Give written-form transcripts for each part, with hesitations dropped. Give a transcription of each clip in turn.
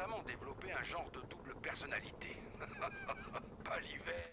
récemment développé un genre de double personnalité. Pas l'hiver.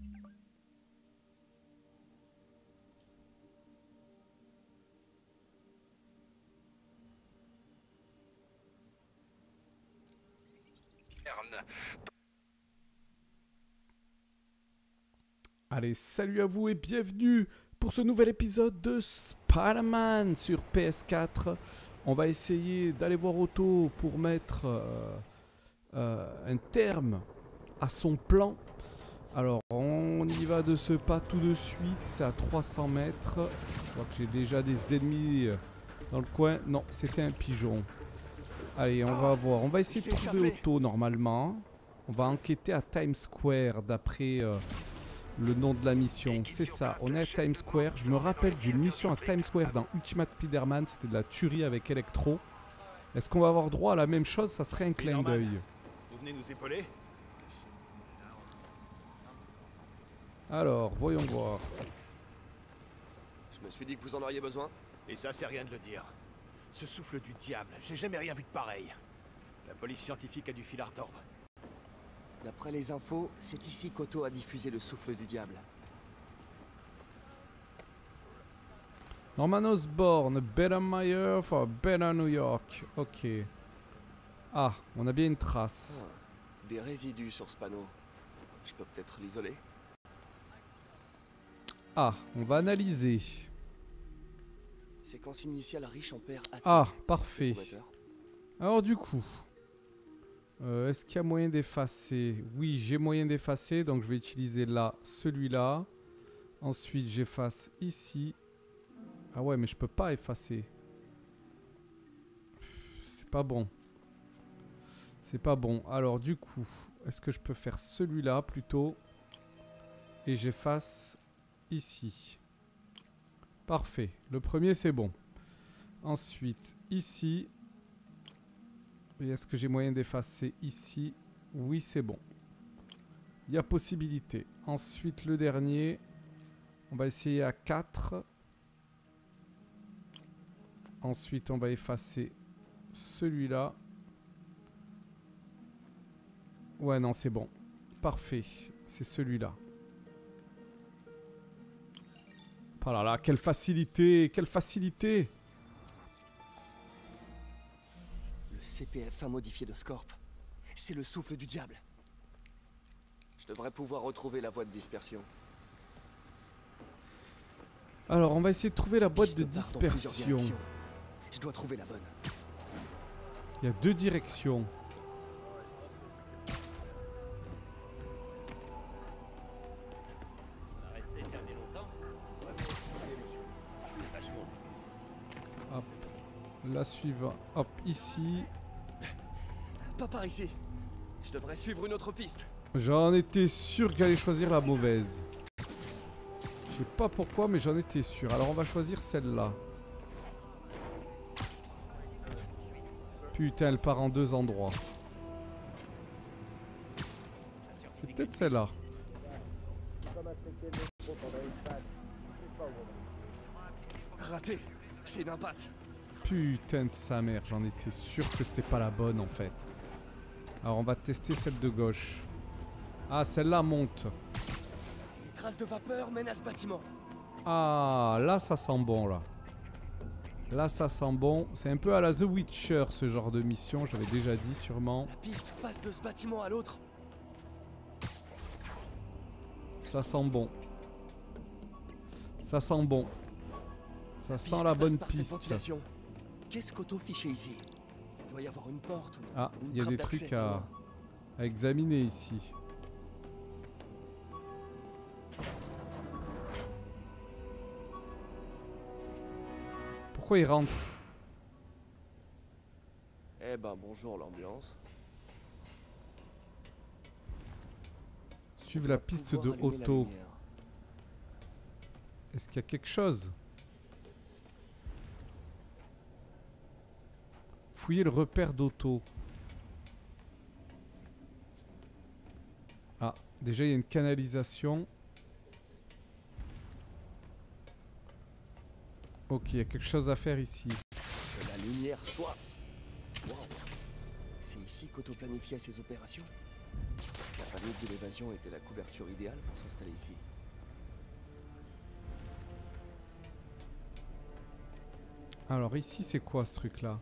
Allez, salut à vous et bienvenue pour ce nouvel épisode de Spider-Man sur PS4. On va essayer d'aller voir Otto pour mettre un terme à son plan. Alors, on y va de ce pas tout de suite, c'est à 300 mètres. Je crois que j'ai déjà des ennemis dans le coin. Non, c'était un pigeon. Allez, on va voir. On va essayer de trouver Otto normalement. On va enquêter à Times Square d'après... le nom de la mission, c'est ça, on est à Times Square. Je me rappelle d'une mission à Times Square dans Ultimate Spider-Man, c'était de la tuerie avec Electro. Est-ce qu'on va avoir droit à la même chose? Ça serait un clin d'œil. Vous venez nous épauler? Alors, voyons voir. Je me suis dit que vous en auriez besoin. Et ça, c'est rien de le dire. Ce souffle du diable, j'ai jamais rien vu de pareil. La police scientifique a du fil à retordre. D'après les infos, c'est ici qu'Otto a diffusé le souffle du diable. Norman Osborn, Better Meyer for Better New York. Ok. Ah, on a bien une trace. Ah, des résidus sur ce panneau. Je peux peut-être l'isoler. Ah, on va analyser. Séquence initiale riche en paires AT. Ah, parfait. Alors du coup... est-ce qu'il y a moyen d'effacer? Oui, j'ai moyen d'effacer, donc je vais utiliser là, celui-là. Ensuite, j'efface ici. Ah ouais, mais je peux pas effacer. C'est pas bon. C'est pas bon. Alors du coup, est-ce que je peux faire celui-là plutôt? Et j'efface ici. Parfait. Le premier, c'est bon. Ensuite, ici... Et est-ce que j'ai moyen d'effacer ici? Oui, c'est bon. Il y a possibilité. Ensuite, le dernier. On va essayer à 4. Ensuite, on va effacer celui-là. Ouais, non, c'est bon. Parfait. C'est celui-là. Oh là là, quelle facilité! Quelle facilité! CPF1 modifié de Scorp. C'est le souffle du diable. Je devrais pouvoir retrouver la voie de dispersion. Alors, on va essayer de trouver la boîte Piste de part dans plusieurs dispersion. directions. Je dois trouver la bonne. Il y a 2 directions. Hop, la suivante. Hop, ici. Pas par ici. Je devrais suivre une autre piste. J'en étais sûr que j'allais choisir la mauvaise. Je sais pas pourquoi, mais j'en étais sûr. Alors on va choisir celle-là. Putain, elle part en 2 endroits. C'est peut-être celle-là. Raté. C'est une impasse. Putain de sa mère, j'en étais sûr que c'était pas la bonne en fait. Alors on va tester celle de gauche. Ah, celle-là monte. Les traces de vapeur mènent à ce bâtiment. Ah, là ça sent bon là. Là ça sent bon. C'est un peu à la The Witcher ce genre de mission, j'avais déjà dit sûrement. La piste passe de ce bâtiment à l'autre. Ça sent bon. Ça sent bon. Ça sent la bonne piste. Qu'est-ce qu'Otto fichait ici? Il doit y avoir une porte ou Ah, une il y a trappe des d'accès, trucs à examiner ici. Pourquoi il rentre? Eh ben bonjour l'ambiance. Suivre la piste de Otto. Est-ce qu'il y a quelque chose? Fouiller le repère d'Otto. Ah, déjà il y a une canalisation. Ok, il y a quelque chose à faire ici. Que la lumière soit. Wow. C'est ici ici qu'Otto planifiait ses opérations? La panique de l'évasion était la couverture idéale pour s'installer ici. Alors ici, c'est quoi ce truc-là?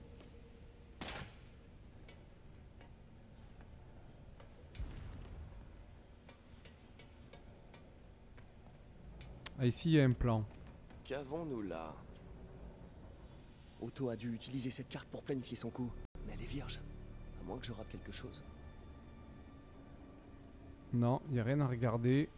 Ah, ici, il y a un plan. Qu'avons-nous là? Otto a dû utiliser cette carte pour planifier son coup, mais elle est vierge. À moins que je rate quelque chose. Non, il n'y a rien à regarder.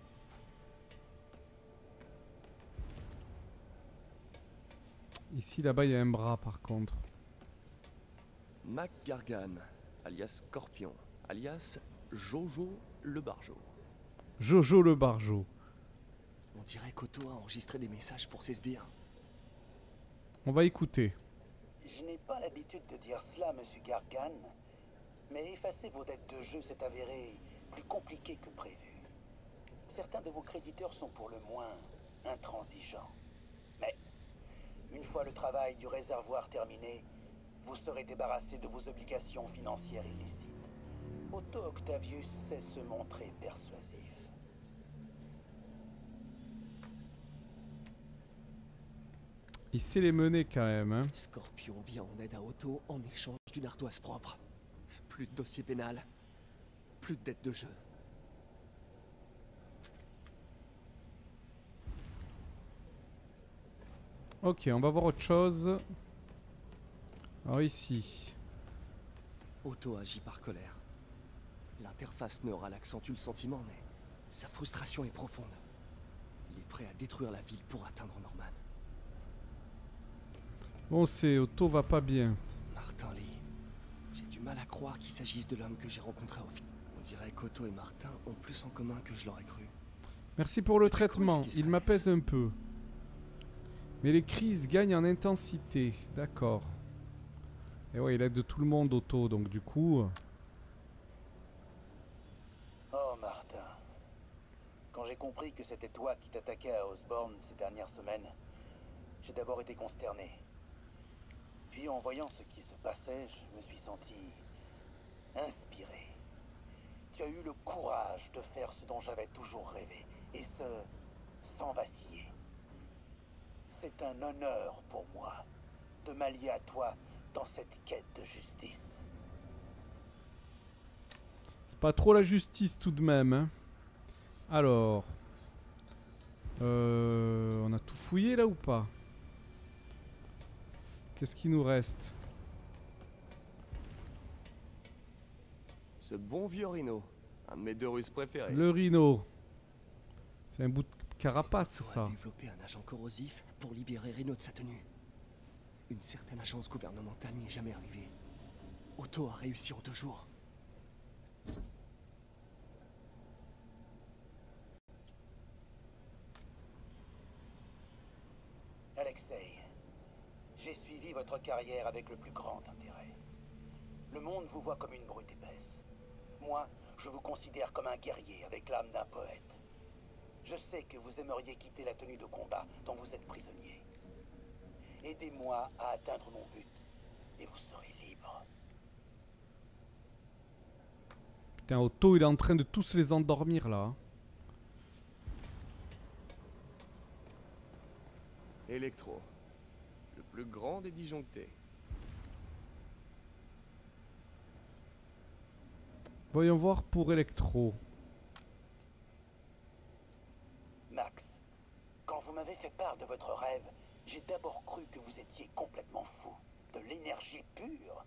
Ici, là-bas, il y a un bras par contre. Mac Gargan, alias Scorpion, alias Jojo le Barjo. Jojo le Barjo. On dirait qu'Otto a enregistré des messages pour ses sbires. On va écouter. Je n'ai pas l'habitude de dire cela, monsieur Gargan, mais effacer vos dettes de jeu s'est avéré plus compliqué que prévu. Certains de vos créditeurs sont pour le moins intransigeants. Mais, une fois le travail du réservoir terminé, vous serez débarrassé de vos obligations financières illicites. Otto Octavius sait se montrer persuasif. Il sait les mener quand même, hein. Scorpion vient en aide à Otto en échange d'une ardoise propre. Plus de dossier pénal, plus de dettes de jeu. Ok, on va voir autre chose. Alors ici. Otto agit par colère. L'interface neurale accentue le sentiment, mais sa frustration est profonde. Il est prêt à détruire la ville pour atteindre Norman. Bon, c'est Otto va pas bien. Martin Lee. J'ai du mal à croire qu'il s'agisse de l'homme que j'ai rencontré au film. On dirait qu'Otto et Martin ont plus en commun que je l'aurais cru. Merci pour le Depuis quand traitement. est-ce qu'ils se Il m'apaise un peu. Mais les crises gagnent en intensité. D'accord. Et ouais, il aide tout le monde, Otto. Donc du coup... Oh, Martin. Quand j'ai compris que c'était toi qui t'attaquais à Osborne ces dernières semaines, j'ai d'abord été consterné. Puis en voyant ce qui se passait, je me suis senti inspiré. Tu as eu le courage de faire ce dont j'avais toujours rêvé, et ce, sans vaciller. C'est un honneur pour moi de m'allier à toi dans cette quête de justice. C'est pas trop la justice tout de même, hein. Alors... on a tout fouillé là ou pas? Qu'est-ce qui nous reste? Ce bon vieux Rhino, un de mes deux Russes préférés. Le rhino. C'est un bout de carapace, c'est Otto ça. a développé un agent corrosif pour libérer Rhino de sa tenue. Une certaine agence gouvernementale n'y est jamais arrivée. Otto a réussi en 2 jours. Alexei, j'ai suivi votre carrière avec le plus grand intérêt. Le monde vous voit comme une brute épaisse. Moi, je vous considère comme un guerrier avec l'âme d'un poète. Je sais que vous aimeriez quitter la tenue de combat dont vous êtes prisonnier. Aidez-moi à atteindre mon but, et vous serez libre. Putain, Otto, il est en train de tous les endormir là. Electro, le plus grand des disjonctés. Voyons voir pour Electro. Max, quand vous m'avez fait part de votre rêve, j'ai d'abord cru que vous étiez complètement fou. De l'énergie pure.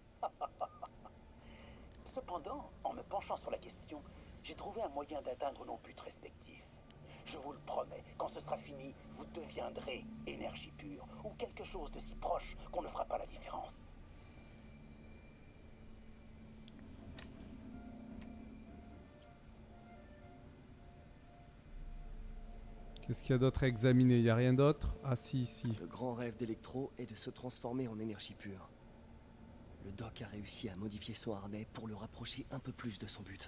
Cependant, en me penchant sur la question, j'ai trouvé un moyen d'atteindre nos buts respectifs. Je vous le promets, quand ce sera fini, vous deviendrez énergie pure, ou quelque chose de si proche qu'on ne fera pas la différence. Qu'est-ce qu'il y a d'autre à examiner? Il n'y a rien d'autre? Ah si, ici. Le grand rêve d'Electro est de se transformer en énergie pure. Le doc a réussi à modifier son harnais pour le rapprocher un peu plus de son but.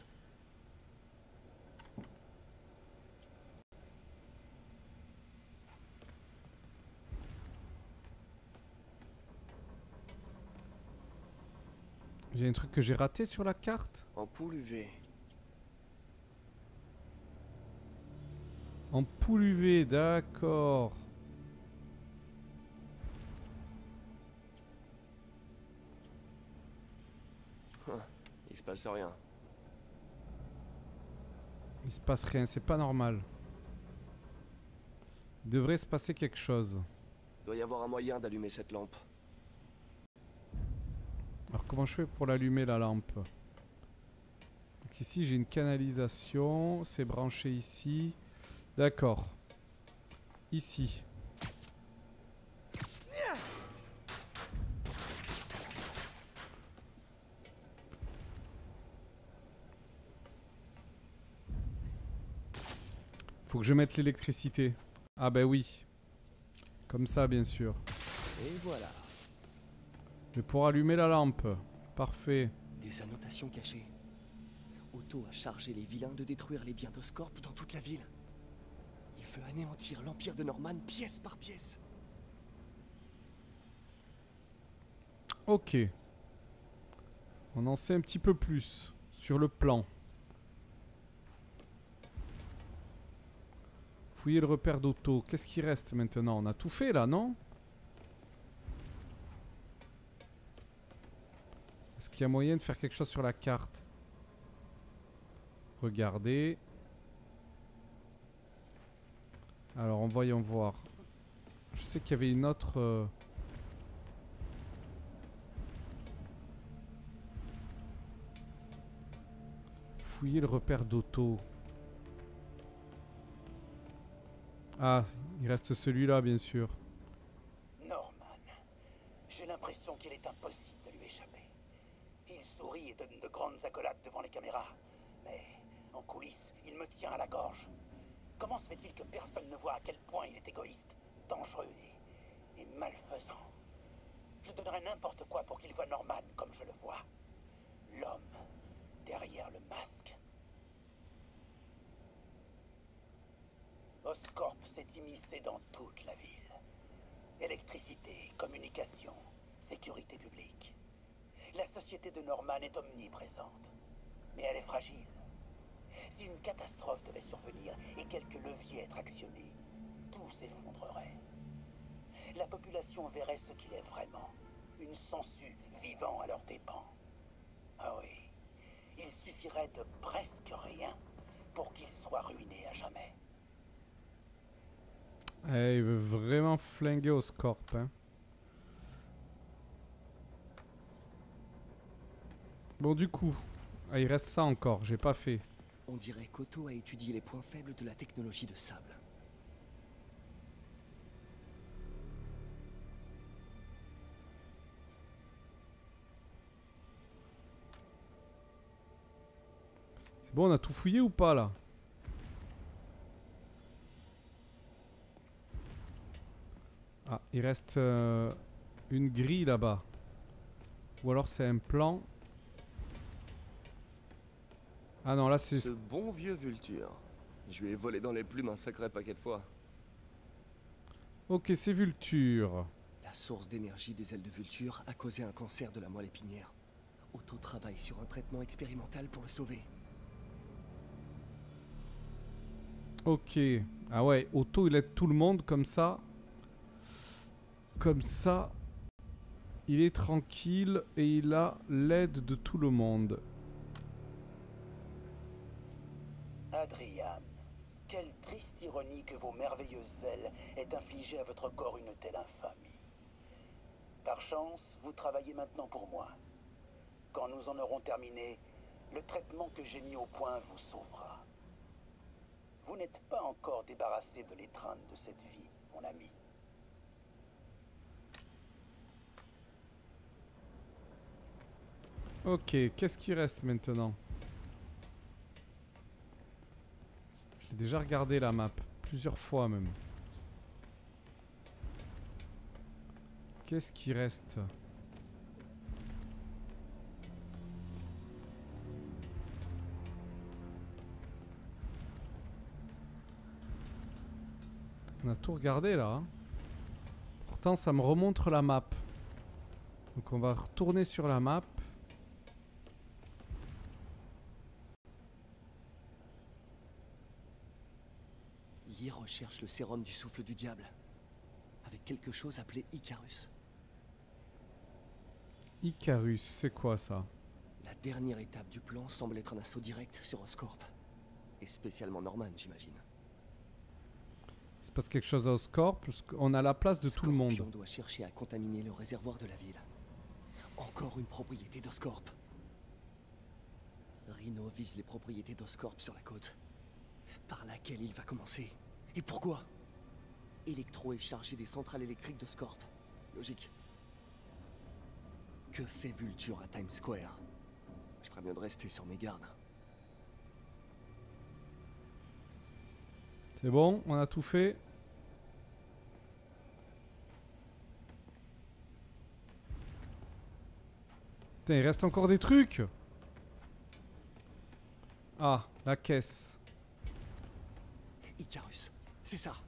J'ai un truc que j'ai raté sur la carte. Ampoule UV. Ampoule UV, d'accord. Il se passe rien. Il se passe rien, c'est pas normal. Il devrait se passer quelque chose. Il doit y avoir un moyen d'allumer cette lampe. Alors comment je fais pour l'allumer la lampe? Donc ici j'ai une canalisation, c'est branché ici. D'accord. Ici. Faut que je mette l'électricité. Ah bah oui. Comme ça bien sûr. Et voilà. Mais pour allumer la lampe. Parfait. Des annotations cachées. Otto a chargé les vilains de détruire les biens d'Oscorp dans toute la ville. Il veut anéantir l'Empire de Norman pièce par pièce. Ok. On en sait un petit peu plus sur le plan. Fouiller le repère d'Otto. Qu'est-ce qui reste maintenant? On a tout fait là, non? Est-ce qu'il y a moyen de faire quelque chose sur la carte? Regardez. Alors, voyons voir. Je sais qu'il y avait une autre... Fouiller le repère d'Otto. Ah, il reste celui-là, bien sûr. Norman. J'ai l'impression qu'il est impossible de lui échapper. Il sourit et donne de grandes accolades devant les caméras. Mais, en coulisses, il me tient à la gorge. Comment se fait-il que personne ne voit à quel point il est égoïste, dangereux et malfaisant? Je donnerais n'importe quoi pour qu'il voie Norman comme je le vois. L'homme derrière le masque. Oscorp s'est immiscé dans toute la ville. Électricité, communication, sécurité publique. La société de Norman est omniprésente. Mais elle est fragile. Si une catastrophe devait survenir et quelques leviers être actionnés, tout s'effondrerait. La population verrait ce qu'il est vraiment. Une sangsue vivant à leurs dépens. Ah oui, il suffirait de presque rien pour qu'il soit ruiné à jamais. Eh, il veut vraiment flinguer Oscorp, hein. Bon, du coup, ah, il reste ça encore, j'ai pas fait. On dirait qu'Otto a étudié les points faibles de la technologie de sable. C'est bon, on a tout fouillé ou pas là? Ah, il reste une grille là-bas. Ou alors c'est un plan. Ah non, là c'est... Ce bon vieux Vulture. Je lui ai volé dans les plumes un sacré paquet de fois. Ok, c'est Vulture. La source d'énergie des ailes de Vulture a causé un cancer de la moelle épinière. Otto travaille sur un traitement expérimental pour le sauver. Ok. Ah ouais, Otto il aide tout le monde comme ça. Comme ça, il est tranquille et il a l'aide de tout le monde. Adrian, quelle triste ironie que vos merveilleuses ailes aient infligé à votre corps une telle infamie. Par chance, vous travaillez maintenant pour moi. Quand nous en aurons terminé, le traitement que j'ai mis au point vous sauvera. Vous n'êtes pas encore débarrassé de l'étreinte de cette vie, mon ami. Ok, qu'est-ce qui reste maintenant? J'ai déjà regardé la map, plusieurs fois même. Qu'est-ce qui reste? On a tout regardé là. Pourtant ça me remontre la map. Donc on va retourner sur la map. Lier recherche le sérum du souffle du diable, avec quelque chose appelé Icarus. Icarus, c'est quoi ça? La dernière étape du plan semble être un assaut direct sur Oscorp. Et spécialement Norman, j'imagine. C'est parce quelque chose à Oscorp, parce qu'on a la place de tout le monde. Scorpion doit chercher à contaminer le réservoir de la ville. Encore une propriété d'Oscorp. Rhino vise les propriétés d'Oscorp sur la côte. Par laquelle il va commencer. Et pourquoi? Electro est chargé des centrales électriques d'Oscorp. Logique. Que fait Vulture à Times Square? Je ferais mieux de rester sur mes gardes. C'est bon, on a tout fait. Putain, il reste encore des trucs. Ah, la caisse. Icarus, c'est ça.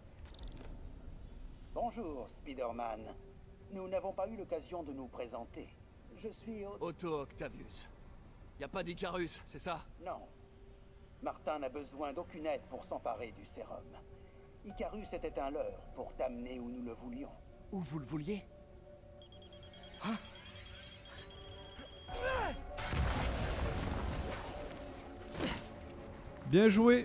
Bonjour, Spider-Man. Nous n'avons pas eu l'occasion de nous présenter. Je suis Otto Octavius. Y a pas d'Icarus, c'est ça? Non. Martin n'a besoin d'aucune aide pour s'emparer du sérum. Icarus était un leurre pour t'amener où nous le voulions. Où vous le vouliez? Bien joué.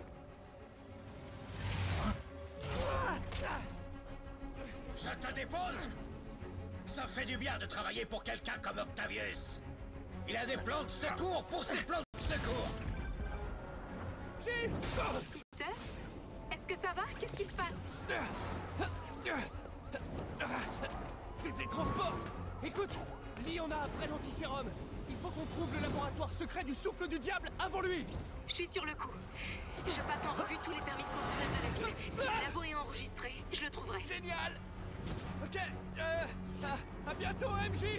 Je te dépose? Ça fait du bien de travailler pour quelqu'un comme Octavius. Il a des plans de secours pour ses plans de secours. Peter? Est-ce que ça va? Qu'est-ce qui se passe? Tu te les transportes! Écoute, Lee en a après l'antisérum. Il faut qu'on trouve le laboratoire secret du souffle du diable avant lui. Je suis sur le coup. Je passe en revue tous les permis de construire de la ville. Si le labo est enregistré, je le trouverai. Génial! Ok, à bientôt, MJ!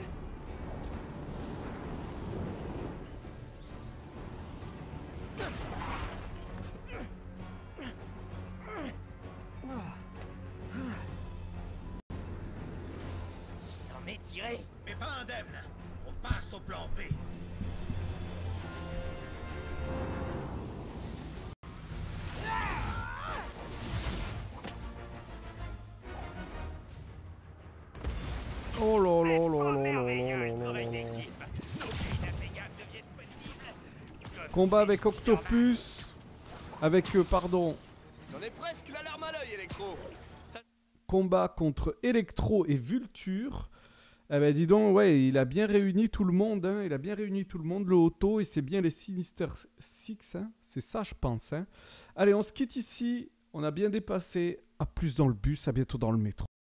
Il s'en est tiré. Mais pas indemne. On passe au plan B. Oh là là là là là là là là là. Combat avec Octopus. Avec, pardon. J'en ai presque la larme à l'œil, Electro. Combat contre Electro et Vulture. Eh ben dis donc, ouais, il a bien réuni tout le monde. Hein. Il a bien réuni tout le monde. Le Otto, et c'est bien les Sinister Six. Hein. C'est ça, je pense. Hein. Allez, on se quitte ici. On a bien dépassé. À plus dans le bus. À bientôt dans le métro.